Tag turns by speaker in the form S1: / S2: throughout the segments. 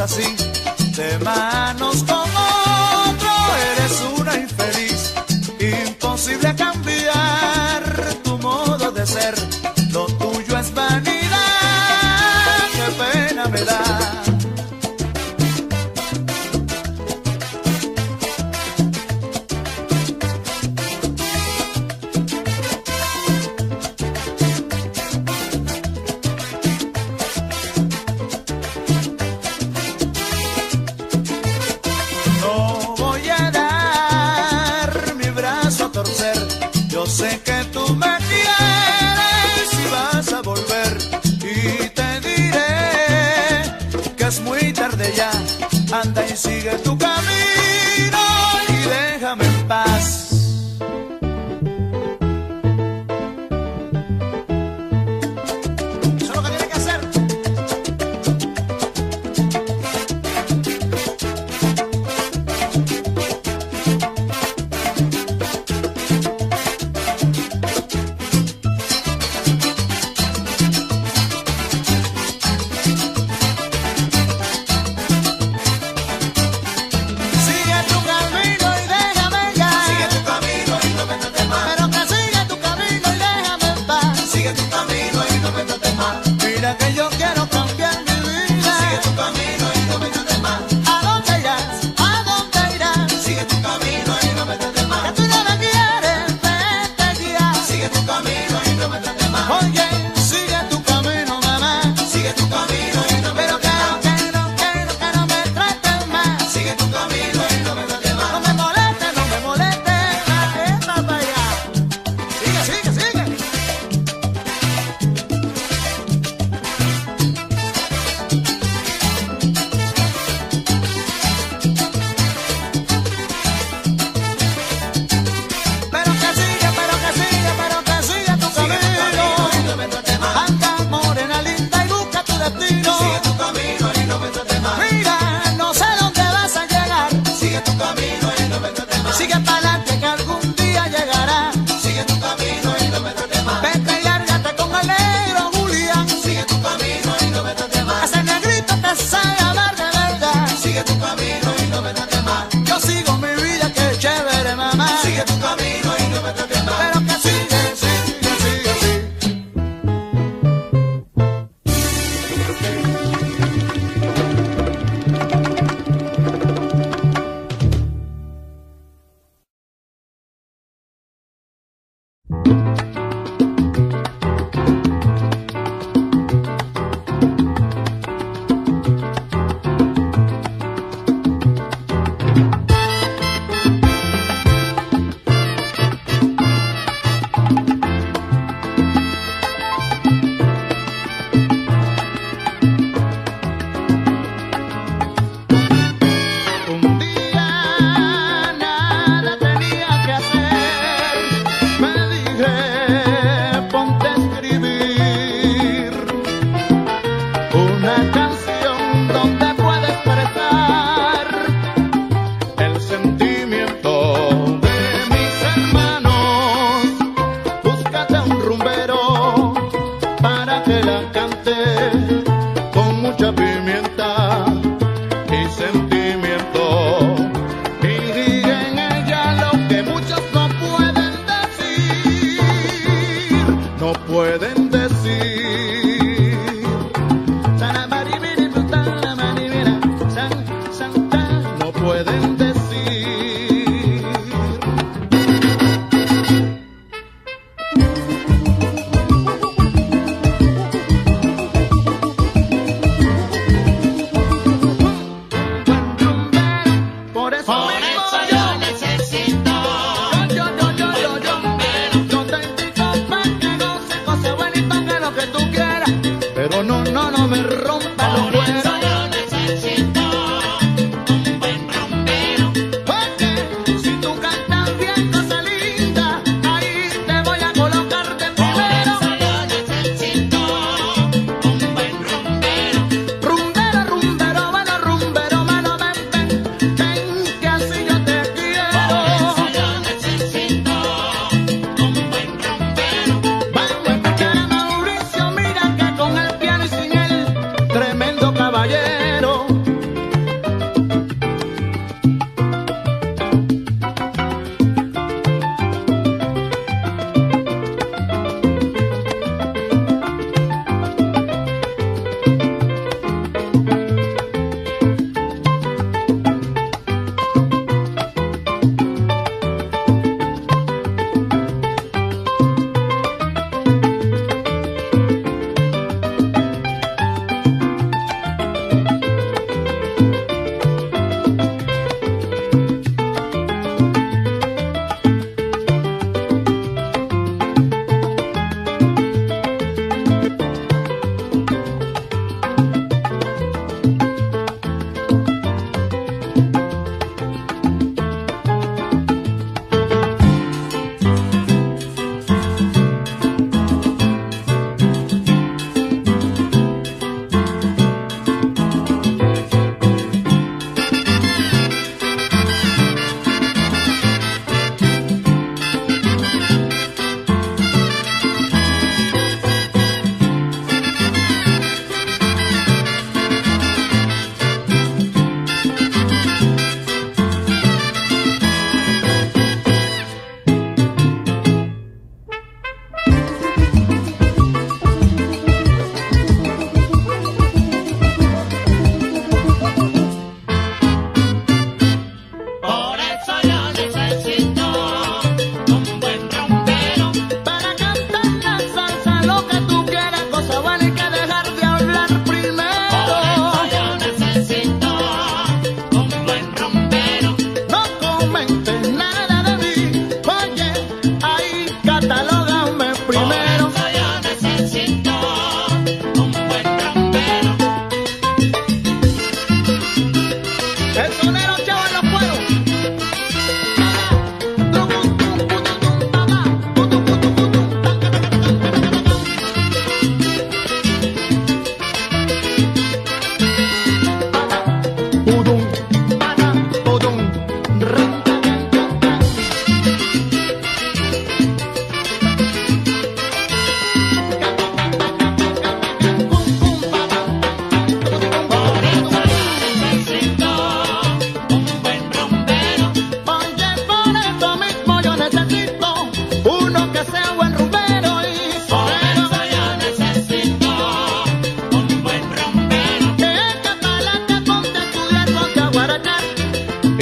S1: así, de manos con otro, eres una infeliz. Imposible cambiar tu modo de ser, lo tuyo es vanidad, qué pena me da. Yo sé que tú me quieres y vas a volver, y te diré que es muy tarde ya. Anda y sigue tu camino y déjame en paz. Eso es lo que tienes que hacer. Que yo quiero cambiar mi vida.
S2: Sigue tu camino y no me trates mal.
S1: ¿A dónde irás? ¿A dónde irás?
S2: Sigue tu camino y no me trates mal.
S1: Que tú no me quieres, vete ya.
S2: Sigue tu camino y no me trates mal.
S1: Oye, sigue tu camino, mamá.
S2: Sigue tu camino y no me trates mal.
S1: Pero que no me trates mal.
S2: Sigue tu camino y no me trates mal.
S1: No me molestes, para allá. Sigue, sigue, sigue. Sigue para adelante que algún día llegará.
S2: Sigue tu camino y no me trates mal.
S1: Vete y lárgate con el negro Julián.
S2: Sigue tu camino y no me trates mal.
S1: Ese negrito te sabe hablar de verdad.
S2: Sigue tu camino y no me trates mal.
S1: Yo sigo mi vida, que chévere, mamá.
S2: Sigue tu camino y no me trates mal.
S1: Pero que sigue, sigue, sigue, sigue.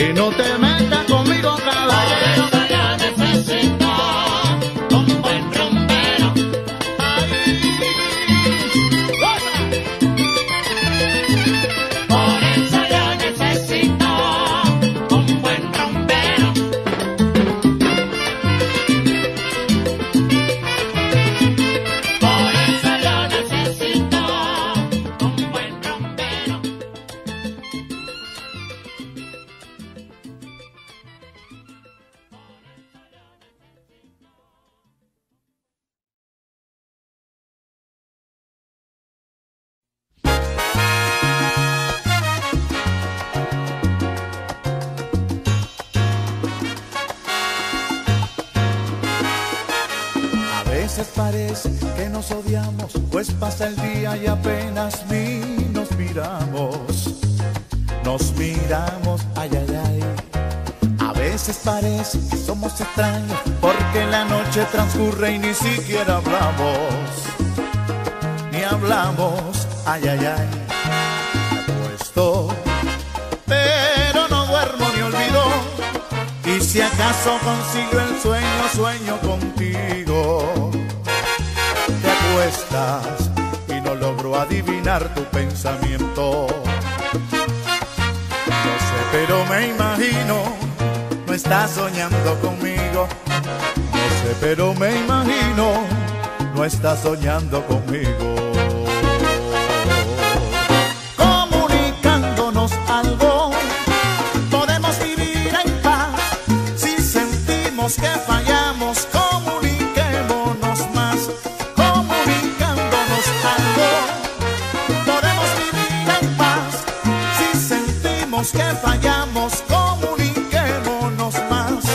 S1: y no te metas conmigo, caballero.
S3: Por eso yo necesito un buen rumbero. Por eso yo necesito un buen rumbero. Por eso yo necesito un buen rumbero.
S1: A veces parece que nos odiamos, pues pasa el día y apenas ni nos miramos. Nos miramos, ay, ay, ay. A veces parece que somos extraños, porque la noche transcurre y ni siquiera hablamos. Ni hablamos, ay, ay, ay. Me acuesto, pero no duermo ni olvido. Y si acaso consigo el sueño, sueño contigo. Te acuestas y no logro adivinar tu pensamiento. No sé, pero me imagino, no estás soñando conmigo. No sé, pero me imagino, no estás soñando conmigo. Comunicándonos algo, podemos vivir en paz. Si sentimos que fallamos, comuniquémonos más. Comunicándonos algo, podemos vivir en paz. Si sentimos que fallamos, comuniquémonos más.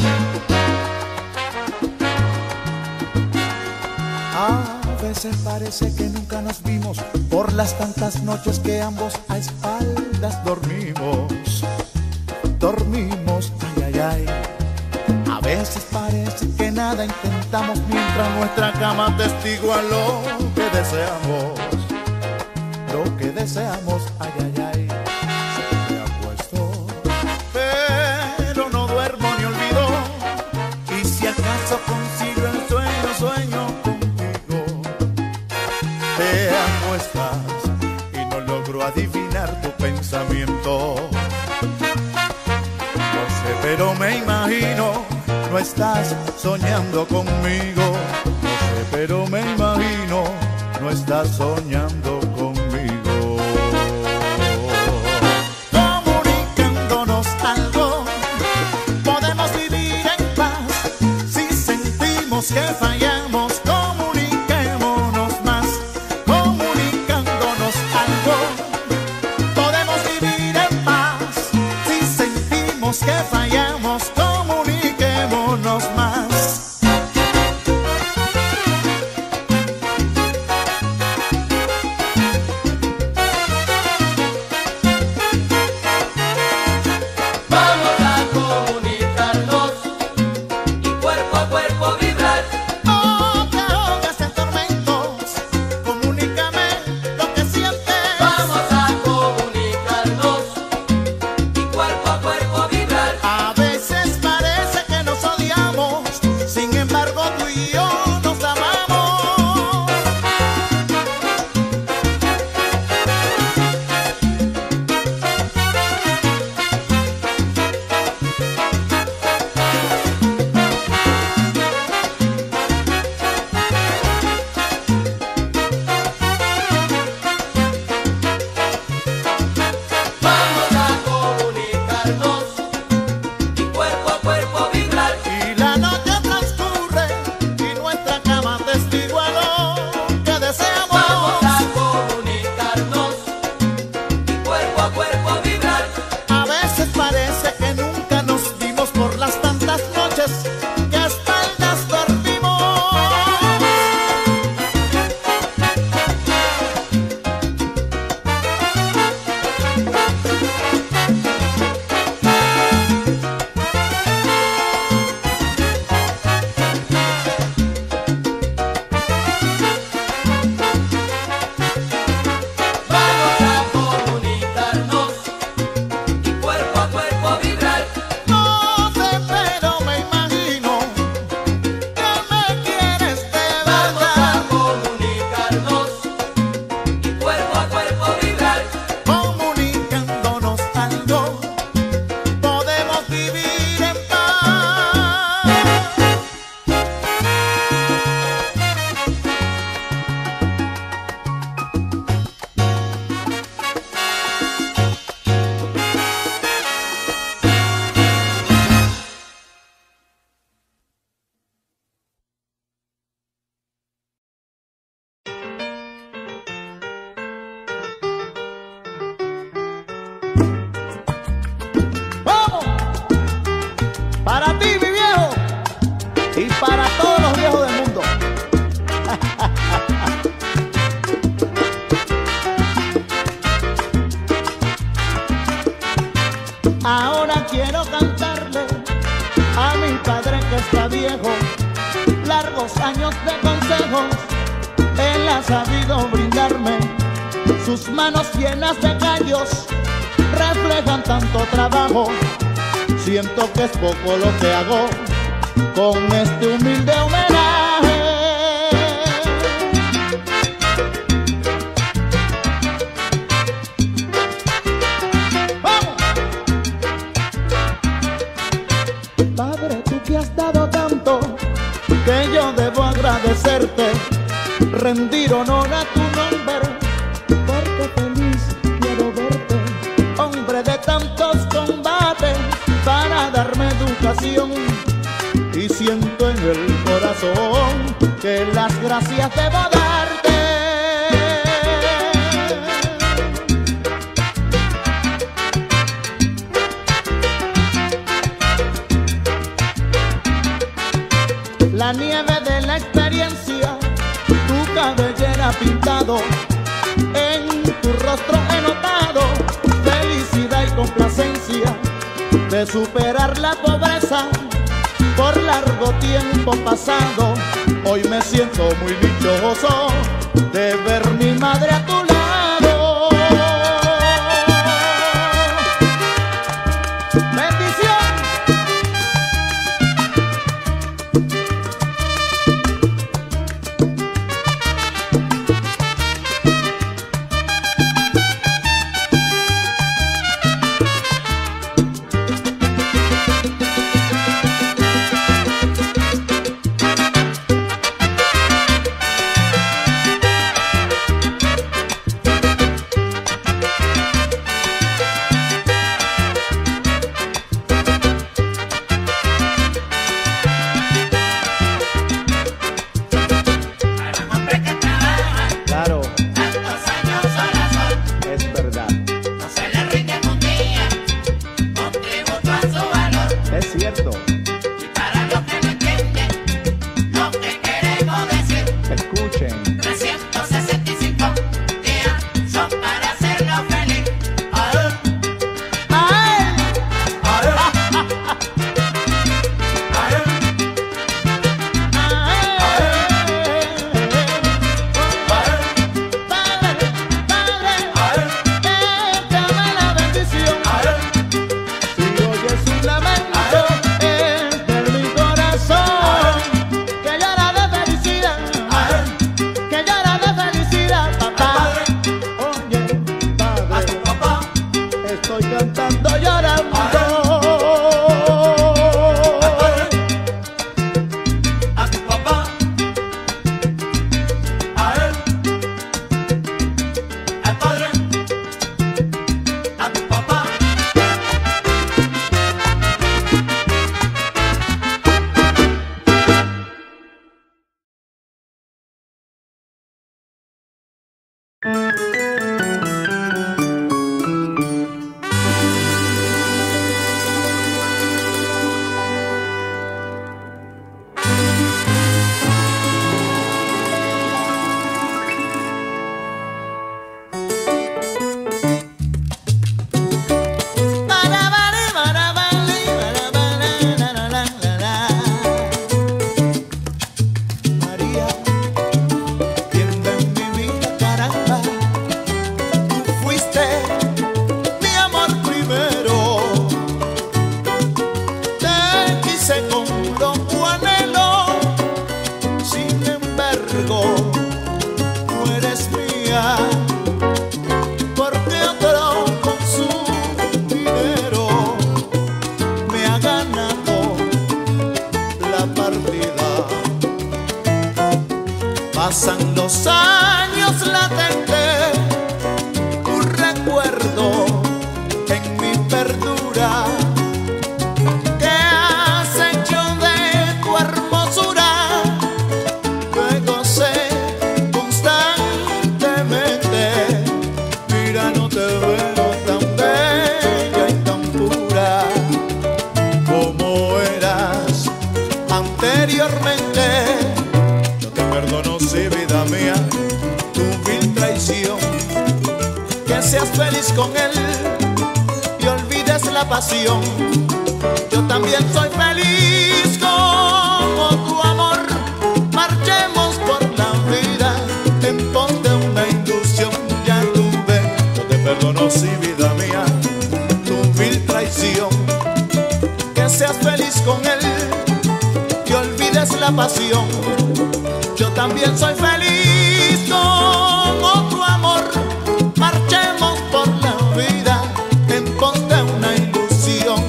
S1: A veces parece que nunca nos vimos, por las tantas noches que ambos a espaldas dormimos. Dormimos, ay, ay, ay. A veces parece que nada intentamos, mientras nuestra cama atestigua lo que deseamos. Lo que deseamos, ay, ay, ay. Me acuesto, pero no duermo ni olvido. Y si acaso consigo el sueño, sueño contigo. Te acuestas y no logro adivinar tu pensamiento. No sé, pero me imagino, no estás soñando conmigo. No sé, pero me imagino, no estás soñando conmigo. Comunicándonos algo, podemos vivir en paz. Si sentimos que fallamos, comuniquémonos más. Comunicándonos algo, podemos vivir en paz. Si sentimos que fallamos, comuniquémonos más.
S2: Vamos a comunicarnos y cuerpo a cuerpo vibrar.
S1: No te ahogues en tormentos, comunícame lo que sientes.
S2: Vamos a comunicarnos y cuerpo a cuerpo vibrar.
S1: A Para ti, mi viejo, y para todos los viejos del mundo. Ahora quiero cantarle a mi padre que está viejo, largos años de consejos él ha sabido brindarme. Sus manos llenas de callos reflejan tanto trabajo. Siento que es poco lo que hago con este humilde homenaje. ¡Vamos! Padre, tú que has dado tanto, que yo debo agradecerte, rendir honor a tu nombre, porque feliz quiero verte, hombre de tantos combates, para darme educación, y siento en el corazón que las gracias debo darte. La nieve de la experiencia, tu cabellera pintado, en tu rostro he notado felicidad y complacencia de superar la pobreza por largo tiempo pasado. Hoy me siento muy dichoso de ver mi madre a tu lado. Bendición.
S4: Pasan los años latentes, tu recuerdo en mi perdura. ¿Qué has hecho de tu hermosura? Que gocé constantemente. Mira, no te veo tan bella y tan pura como era anteriormente. Yo te perdono, sí, vida mía, tu vil traición. Que seas feliz con él y olvides la pasión. Yo también soy feliz como tu amor. Marchemos por la vida en pos de una ilusión. Ya tuve, yo te perdono, sí, vida mía, tu vil traición. Que seas feliz con él y olvides la pasión. Yo también soy feliz como tu amor. Marchemos por la vida en pos de una ilusión.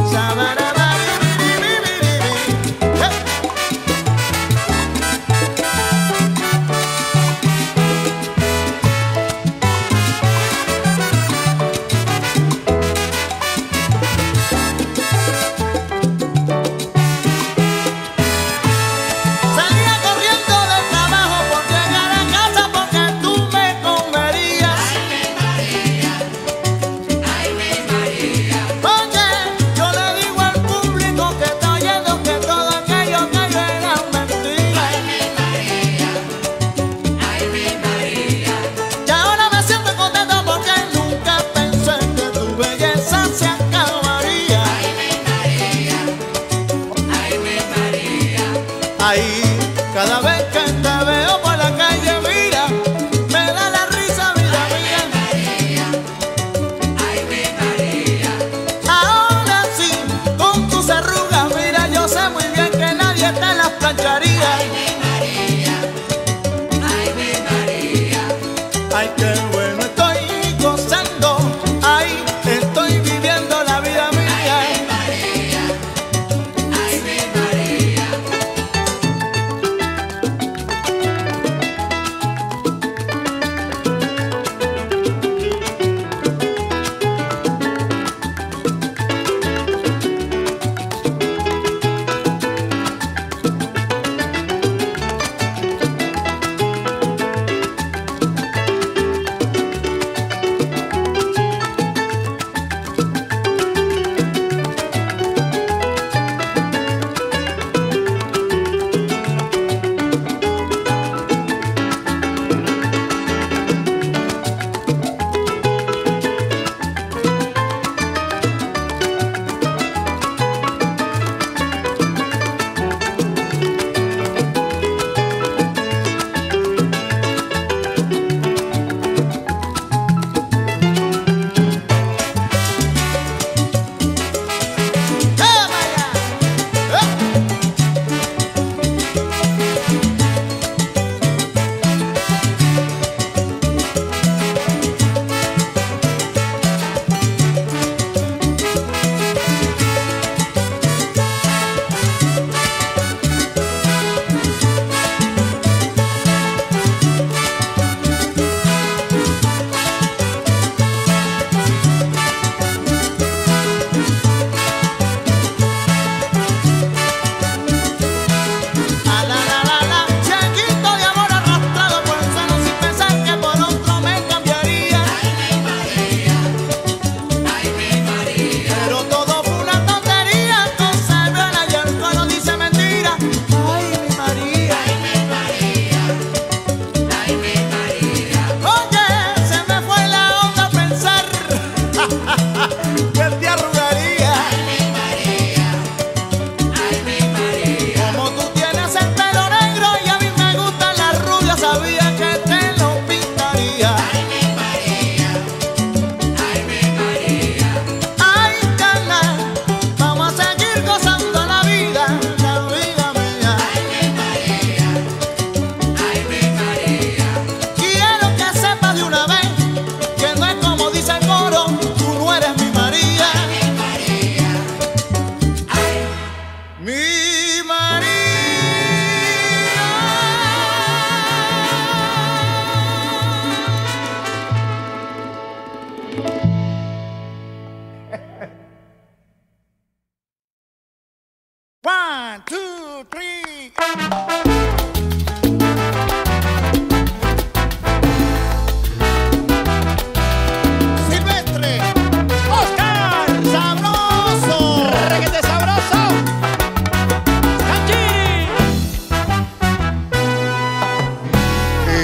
S1: Salía corriendo del trabajo por llegar a casa porque tú me comerías.
S3: Ay, mi María,
S1: Oye, yo le digo al público que está oyendo que todo aquello que yo era mentira.
S3: ay, mi María, ay, mi María,
S1: Y ahora me siento contento porque nunca pensé que tu belleza se acabaría.
S3: ay, mi María, ay, mi María,
S4: Ahí,
S1: Cada vez que te veo por la calle, mira, me da la risa, vida mía.
S3: ay, mi María,
S1: Ahora sí, con tus arrugas, mira, yo sé muy bien que nadie te las plancharía.
S3: ay, mi María,
S4: ay, qué bueno.
S1: Estoy gozando, ay, estoy viviendo la vida mía.
S3: ay, mi María.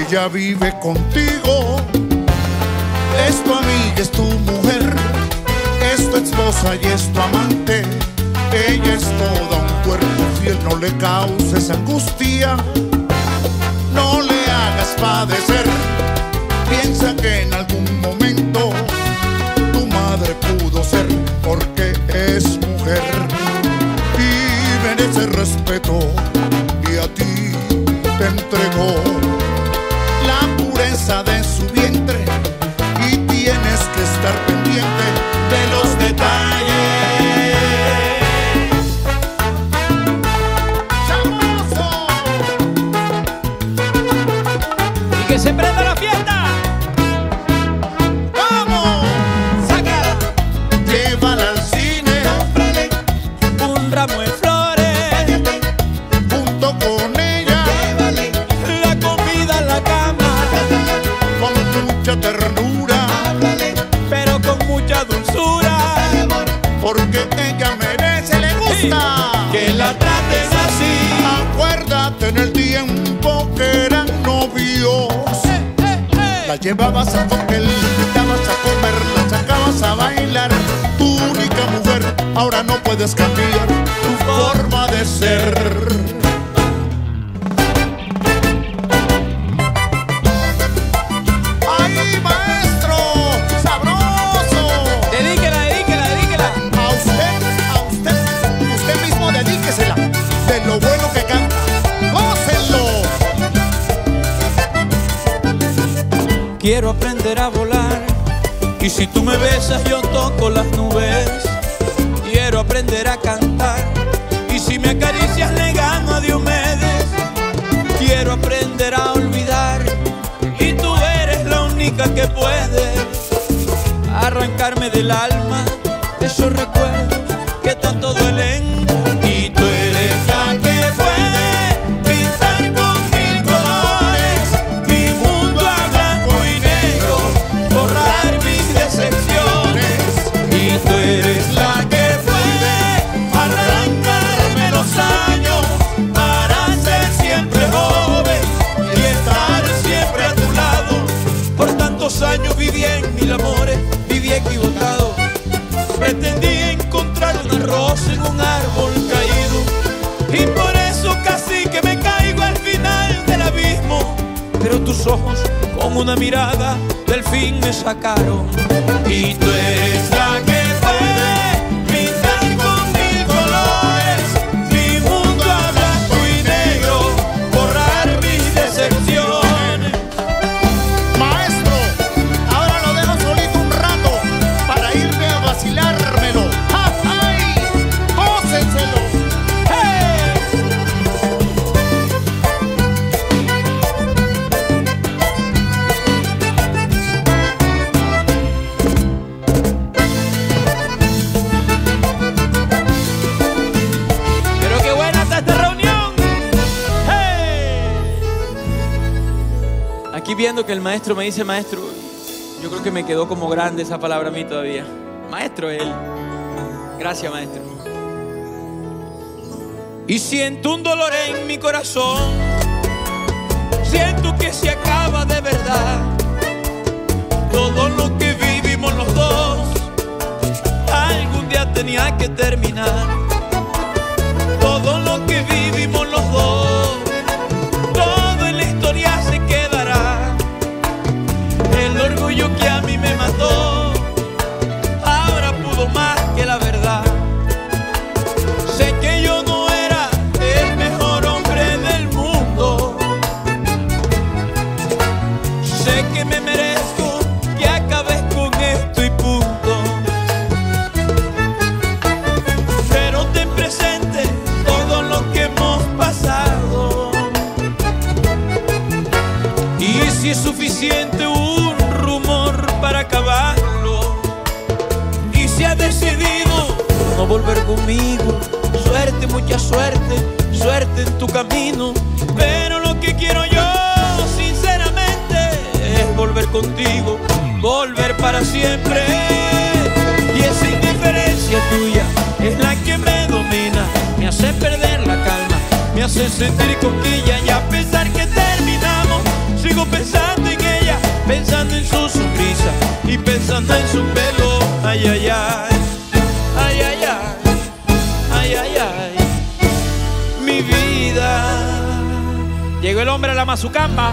S4: ella vive contigo. Es tu amiga, es tu mujer, es tu esposa y es tu amante. Ella es toda un cuerpo fiel, no le causes angustia, no le hagas padecer. Piensa que en algún momento tu madre pudo ser, porque es mujer y merece respeto, y a ti te entregó la pureza de su vientre, y tienes que estar pendiente de los detalles. ¡Sabroso!
S5: Y que se prenda la fiesta.
S4: ¡Vamos!
S5: Sácala.
S4: Llévala al cine,
S5: Cómprale un ramo de flores.
S4: junto con ella,
S5: Llévale la comida en la cama.
S4: con mucha ternura,
S5: Háblale, pero con mucha dulzura.
S4: porque ella merece, le gusta
S5: Que la trates así.
S4: Acuérdate en el tiempo que eran novios, la llevabas a comer, la invitabas a comer, la sacabas a bailar. Tu única mujer, ahora no puedes cambiar tu forma de ser. ¡Ay, maestro! ¡Sabroso!
S5: Dedíquela, dedíquela, dedíquela.
S4: Usted mismo dedíquesela de lo bueno que canta. ¡Gócenlo!
S5: Quiero aprender a volar, y si tú me besas yo toco las nubes. Quiero aprender a cantar, y si me acaricias le gano a Diomedes. Quiero aprender a olvidar, y tú eres la única que puede arrancarme del alma esos recuerdos que tanto duelen. Y tú eres la que puede pintar con mil colores mi mundo a blanco y negro, borrar mis decepciones. Y tú eres la que puede arrancarme los años para ser siempre joven y estar siempre a tu lado. Por tantos años viví en mil amores, viví equivocado. Pretendí encontrar una rosa en un árbol caído, y por eso casi que me caigo al final del abismo. Pero tus ojos con una mirada del fin me sacaron. Y tú eres la que puede pintar con mil colores mi mundo a blanco y negro, borrar mis decepciones.
S4: Maestro, ahora lo dejo solito un rato para irme a vacilármelo. ¡Ay! ¡Gócenselo!
S5: Pero qué buena está esta reunión. ¡Hey! Aquí viendo que el maestro me dice maestro, yo creo que me quedó como grande esa palabra a mí todavía. Maestro él. Gracias, maestro. Y siento un dolor en mi corazón, siento que se acaba de verdad todo lo que vivimos los dos. Algún día tenía que terminar todo lo que vivimos los dos. Todo en la historia se quedará. El orgullo que a mí me mató ahora pudo más que la verdad. Sé que yo no era el mejor hombre del mundo. Sé que me merezco que acabes con esto y punto. Pero ten presente todo lo que hemos pasado, y si es suficiente un rumor para acabarlo. Y si has decidido no volver conmigo, suerte, mucha suerte, suerte en tu camino. Pero lo que quiero yo, sinceramente, es volver contigo, volver para siempre. Y esa indiferencia tuya es la que me domina, me hace perder la calma, me hace sentir cosquillas, y a pesar que terminamos, sigo pensando Llegó el hombre a la mazucamba.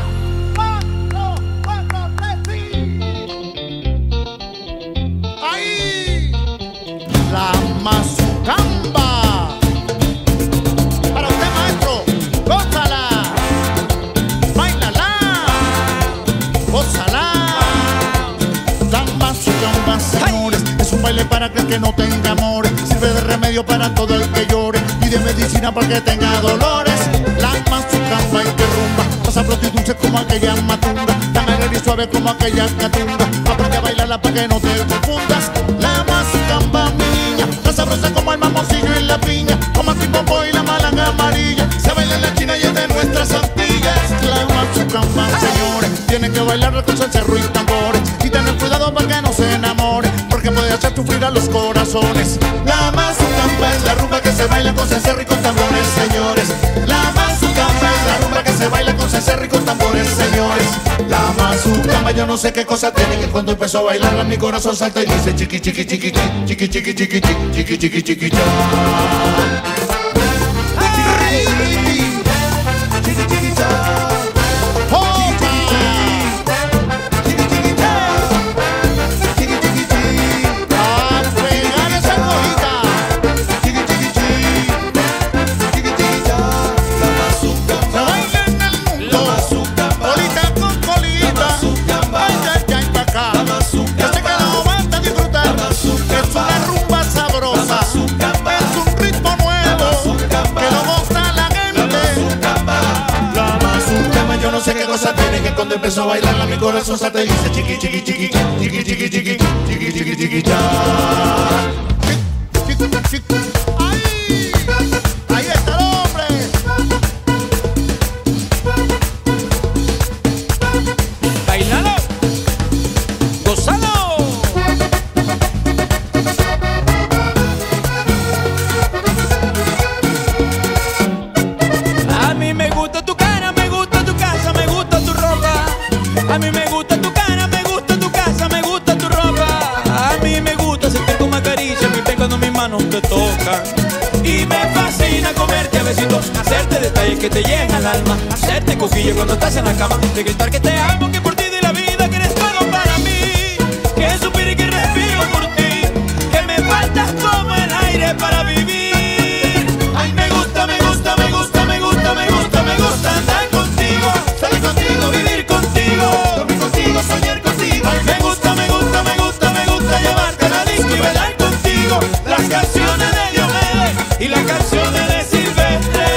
S4: ¡Ahí! La mazucamba. Para usted, maestro, gózala, báilala, gózala. La mazucamba, señores, es un baile para aquel que no tenga amores. Sirve de remedio para todo el que llore y de medicina para que tenga dolores. La mazucamba y que rumba, pasa pronto y dulce como aquella matunga, tan alegre y suave como aquella catunga. Aprende a bailarla para que no te confundas. La mazucamba, mi niña, tan sabrosa como el mamoncillo y la piña, como el timbombo y la malanga amarilla. Se baila en la China y es de nuestras Antillas. La mazucamba, señores, tienen que bailarla con salsa, y tambores y tener cuidado para que no se enamore, porque puede hacer sufrir a los corazones. La mazucamba es la rumba que se baila con salsa y con tambores, señores. La mazucamba es la rumba que se baila con salsa y con tambores, señores. La mazucamba, yo no sé qué cosa tiene, que cuando empezó a bailarla mi corazón salta y dice chiqui chiqui chiqui chiqui chiqui chiqui chiqui chiqui chiqui cha. No sé qué cosa tiene, que cuando empezó a bailarla mi corazón salta y dice chiqui chiqui chiqui chiqui chiqui chiqui chiqui chiqui chiqui cha. ¡Ahí! ¡Ahí está el hombre!
S5: Bailalo, gózalo. A mí me gusta tu cara, me gusta tu casa, me gusta tu ropa. A mí me gusta tu cara, me gusta tu casa, me gusta tu ropa. A mí me gusta sentir tu acaricia, mi piel cuando mis manos te tocan. Y me fascina comerte a besitos, hacerte detalles que te llegan al alma, hacerte cosquillas cuando estás en la cama, de gritar que te amo, que por ti di la vida, que eres todo para mí, que suspiro y que respiro por ti, que me faltas como el aire para vivir. Ay, me gusta, me gusta, me gusta, me gusta, me gusta, me gusta andar contigo, salir contigo, vivir contigo, dormir contigo, soñar contigo. Ay, me gusta, me gusta, me gusta, me gusta llevarte a la disco y bailar contigo las canciones de Diomedes y las canciones de Silvestre.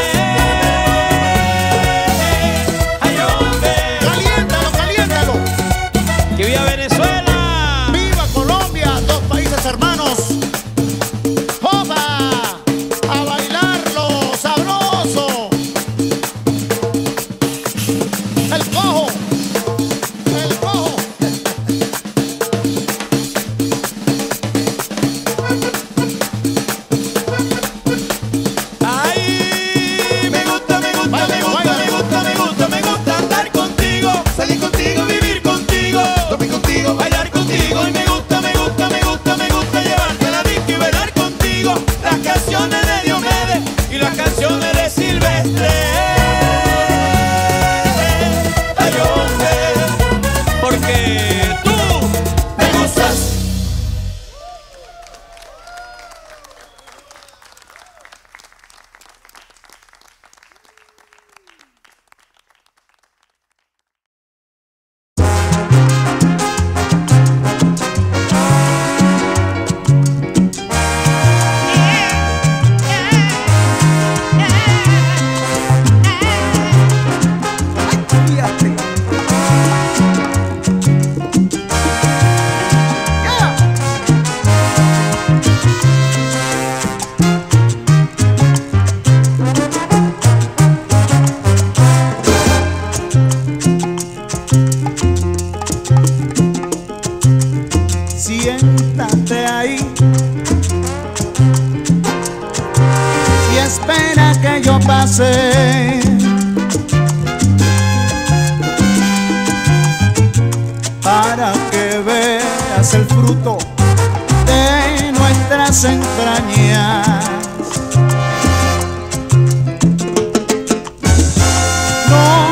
S5: Ay, hombre,
S4: ¡Caliéntalo, caliéntalo!
S5: que viva Venezuela.
S4: ¡Viva Colombia! Dos países hermanos. ¡Joda! ¡A bailarlo sabroso! ¡El cojo! ¡El cojo!
S5: Ay, me gusta, me gusta, me gusta, me gusta, me gusta, me gusta andar contigo, salir contigo, vivir contigo, dormir contigo, bailar contigo. Y me gusta, me gusta, me gusta, me gusta llevarte a la disco y bailar contigo las canciones de Diomedes y las canciones de Silvestre. Ay, hombre, porque tú me gustas.
S1: Siéntate ahí y espera que yo pase. Para que veas el fruto de nuestras entrañas. No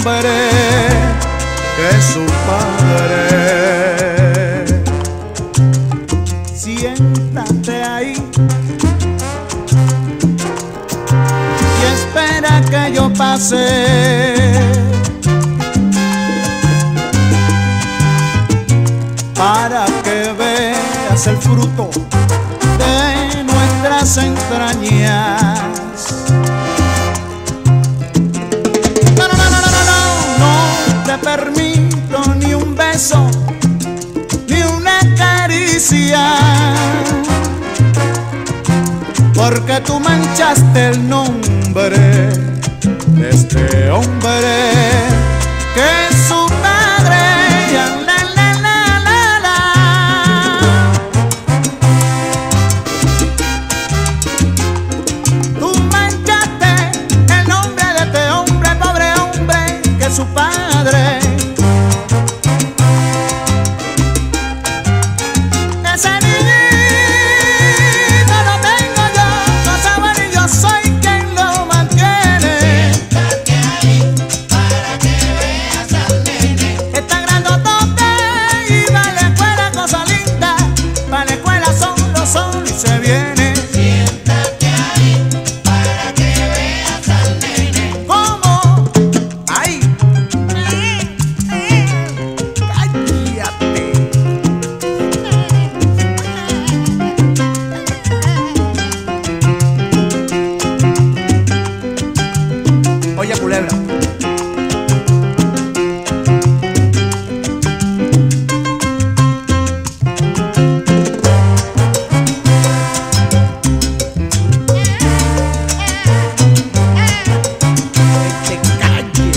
S4: hombre que su padre. Siéntate ahí y espera que yo pase. Para que veas el fruto de nuestras entrañas. No, no, no, no, no, no, no te permito ni un beso, ni una caricia, porque tú manchaste el nombre de este hombre que es su padre. Su padre, ese niñito lo tengo yo, no saben y yo soy quien lo mantiene.
S3: Siéntate ahí para que veas al nene.
S4: Está grandotote y va a la escuela, cosa linda, va a la escuela solo y se viene.
S3: Siéntate ahí para que veas al nene.
S4: ¿Cómo? ¡Ay! Oye, culebra. Te calle.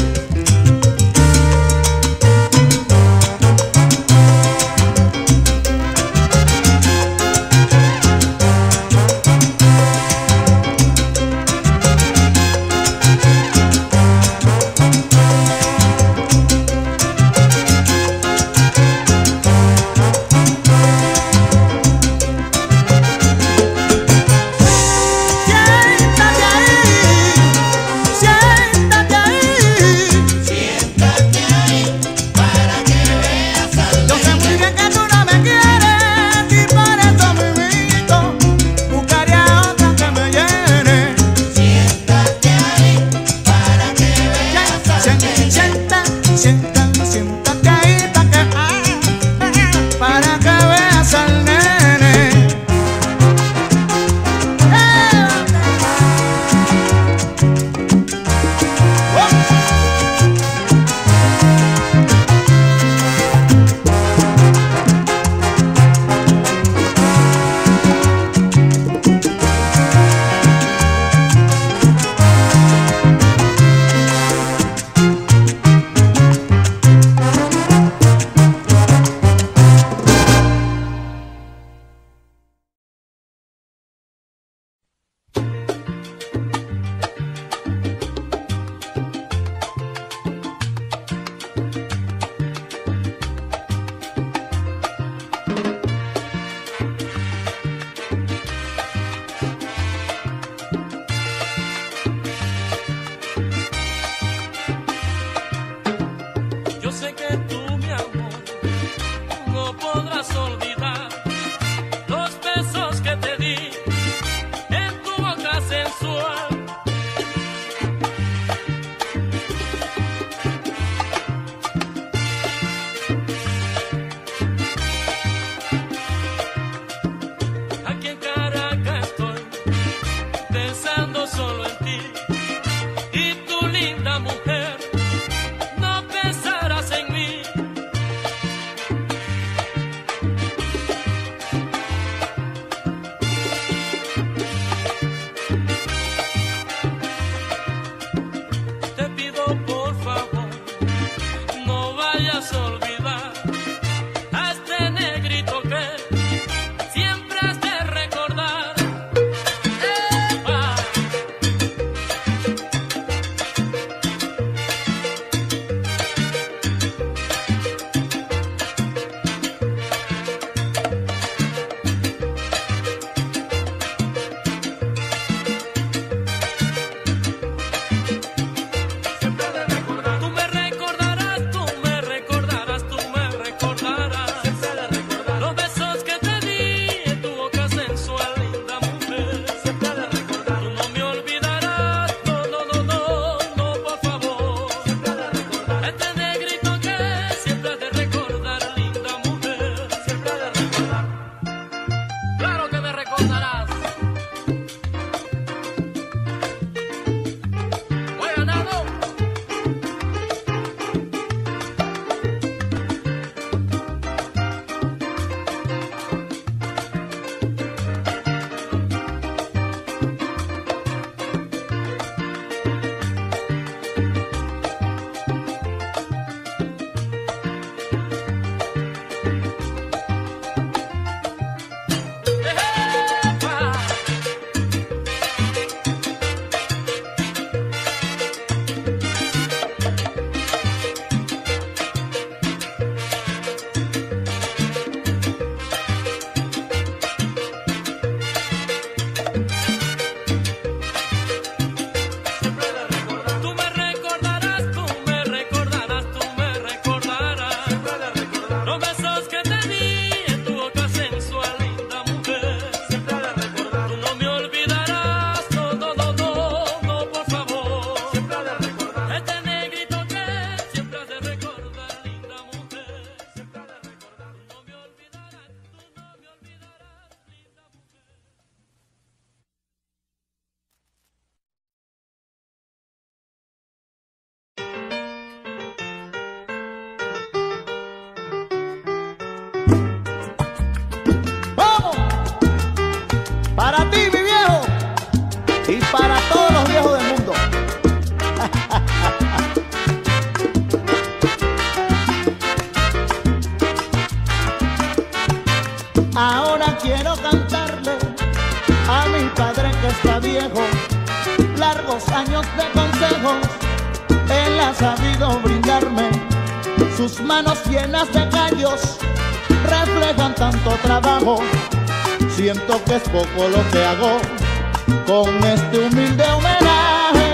S4: quiero cantarle a mi padre que está viejo, largos años de consejos él ha sabido brindarme. Sus manos llenas de callos reflejan tanto trabajo. Siento que es poco lo que hago con este humilde homenaje.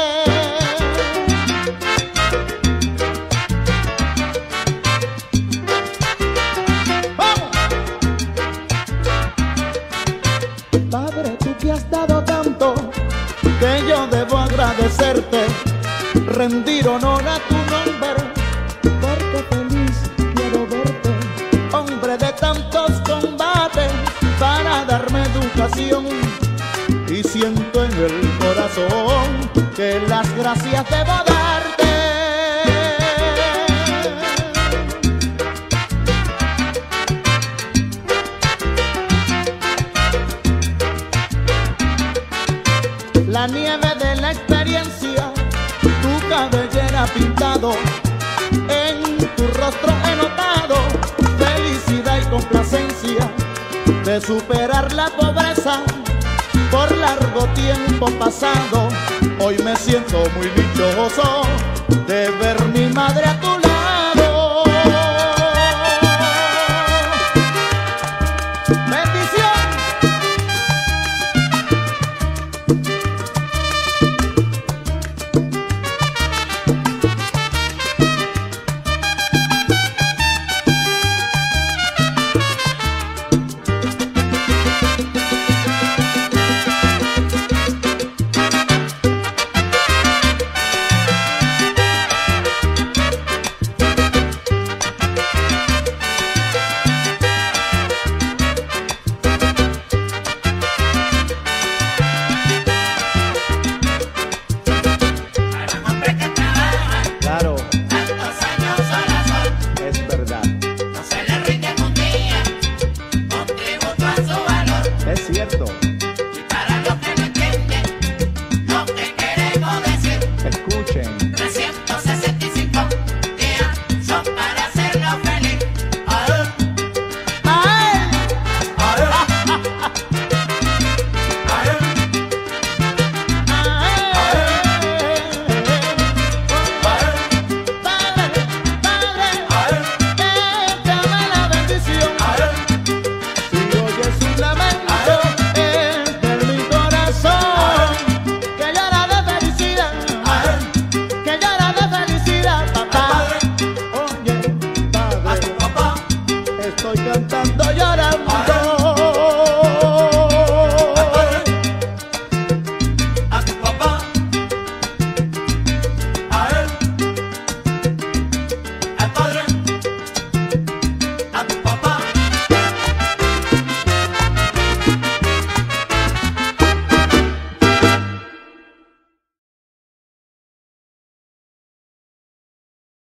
S4: ¡Vamos! Padre, tú que has dado tanto, que yo debo agradecerte, rendir honor a tu nombre, porque feliz quiero verte, hombre de tantos combates, para darme educación. Y siento en el corazón que las gracias debo darte. La nieve de la experiencia, tu cabellera pintado, en tu rostro he notado felicidad y complacencia de superar la pobreza por largo tiempo pasado. Hoy me siento muy dichoso de ver mi madre a tu lado. Bendición. Estoy cantando llorando.